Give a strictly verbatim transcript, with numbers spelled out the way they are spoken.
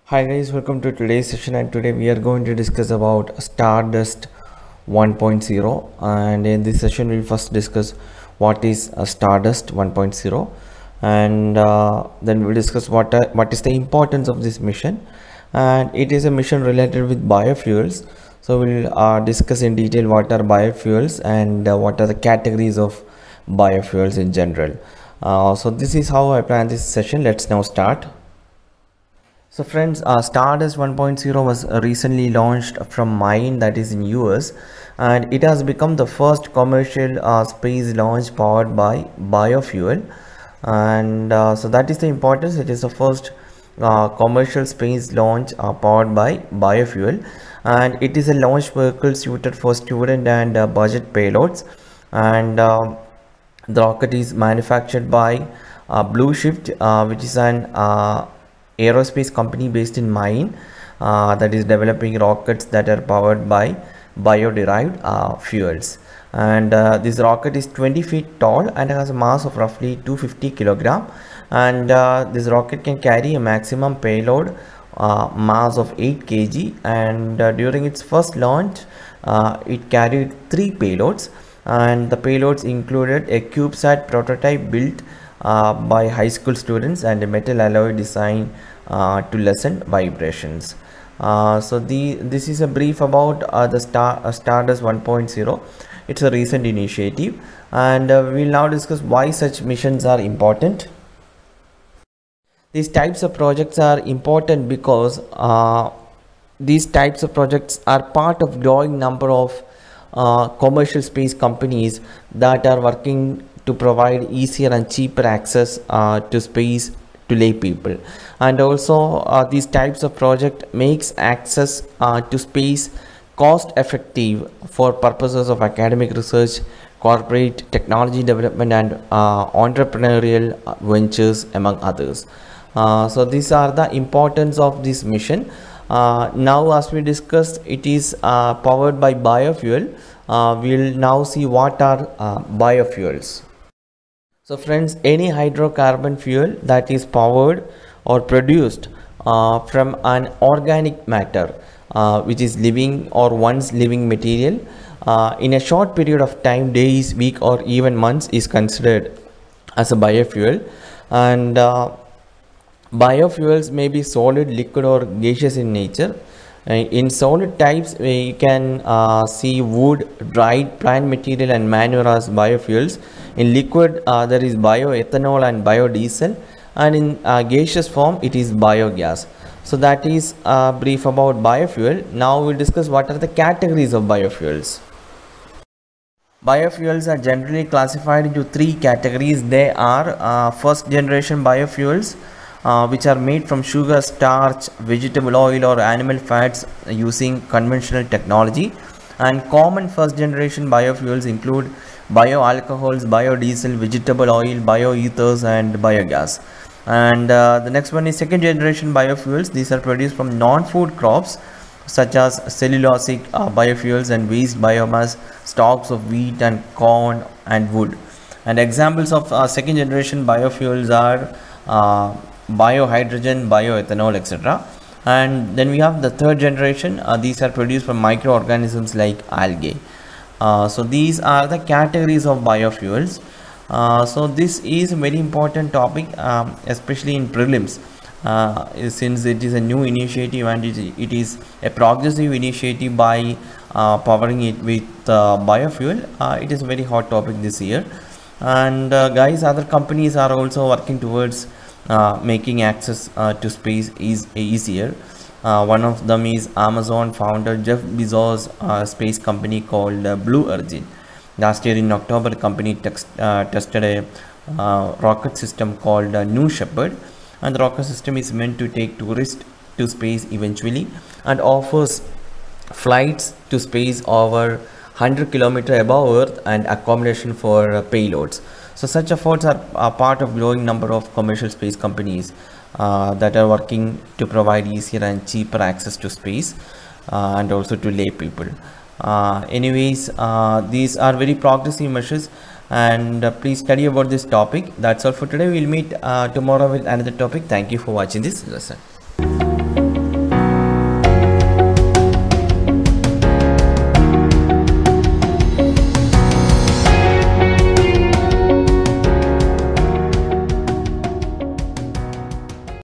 Hi guys, welcome to today's session, and today we are going to discuss about Stardust one point zero. And in this session we'll first discuss what is a Stardust one point zero, and uh, then we'll discuss what are, what is the importance of this mission. And it is a mission related with biofuels, so we'll uh, discuss in detail what are biofuels and uh, what are the categories of biofuels in general. Uh, so this is how I plan this session. Let's now start. So friends, uh, Stardust one point zero was uh, recently launched from Mine, that is in U S, and it has become the first commercial uh, space launch powered by biofuel. And uh, so that is the importance. It is the first uh, commercial space launch uh, powered by biofuel, and it is a launch vehicle suited for student and uh, budget payloads. And uh, the rocket is manufactured by uh, Blue Shift, uh, which is an uh, aerospace company based in Mine, uh, that is developing rockets that are powered by bio-derived uh, fuels. And uh, this rocket is twenty feet tall and has a mass of roughly two hundred fifty kilogram. And uh, this rocket can carry a maximum payload uh, mass of eight kilograms. And uh, during its first launch, uh, it carried three payloads, and the payloads included a CubeSat prototype built Uh, by high school students and a metal alloy design uh, to lessen vibrations. Uh, so the this is a brief about uh, the Star uh, Stardust one point zero. It's a recent initiative, and uh, we'll now discuss why such missions are important. These types of projects are important because uh, these types of projects are part of growing number of uh, commercial space companies that are working to provide easier and cheaper access uh, to space to lay people. And also uh, these types of project makes access uh, to space cost effective for purposes of academic research, corporate technology development, and uh, entrepreneurial ventures, among others. Uh, so these are the importance of this mission. Uh, now, as we discussed, it is uh, powered by biofuel. Uh, we'll now see what are uh, biofuels. So friends, any hydrocarbon fuel that is powered or produced uh, from an organic matter, uh, which is living or once living material, uh, in a short period of time, days, week, or even months, is considered as a biofuel. And uh, biofuels may be solid, liquid, or gaseous in nature. Uh, in solid types, we can uh, see wood, dried plant material, and manure as biofuels. In liquid, uh, there is bioethanol and biodiesel, and in uh, gaseous form, it is biogas. So that is uh, brief about biofuel. Now we'll discuss what are the categories of biofuels. Biofuels are generally classified into three categories. They are uh, first generation biofuels, Uh, which are made from sugar, starch, vegetable oil, or animal fats using conventional technology. And common first generation biofuels include bioalcohols, biodiesel, vegetable oil, bioethers, and biogas. And uh, the next one is second generation biofuels. These are produced from non-food crops such as cellulosic uh, biofuels and waste biomass, stalks of wheat and corn and wood. And examples of uh, second generation biofuels are uh, biohydrogen, bioethanol, et cetera. And then we have the third generation. Uh, these are produced from microorganisms like algae. Uh, so these are the categories of biofuels. Uh, so this is a very important topic, um, especially in prelims, uh, since it is a new initiative and it, it is a progressive initiative by uh, powering it with uh, biofuel. Uh, it is a very hot topic this year. And uh, guys, other companies are also working towards Uh, making access uh, to space is easier. Uh, one of them is Amazon founder Jeff Bezos' uh, space company called uh, Blue Origin. Last year in October, the company text, uh, tested a uh, rocket system called uh, New Shepard, and the rocket system is meant to take tourists to space eventually and offers flights to space over one hundred kilometers above Earth and accommodation for uh, payloads. So such efforts are, are part of growing number of commercial space companies uh, that are working to provide easier and cheaper access to space uh, and also to lay people. Uh, anyways, uh, these are very progressive measures, and uh, please study about this topic. That's all for today. We'll meet uh, tomorrow with another topic. Thank you for watching this lesson.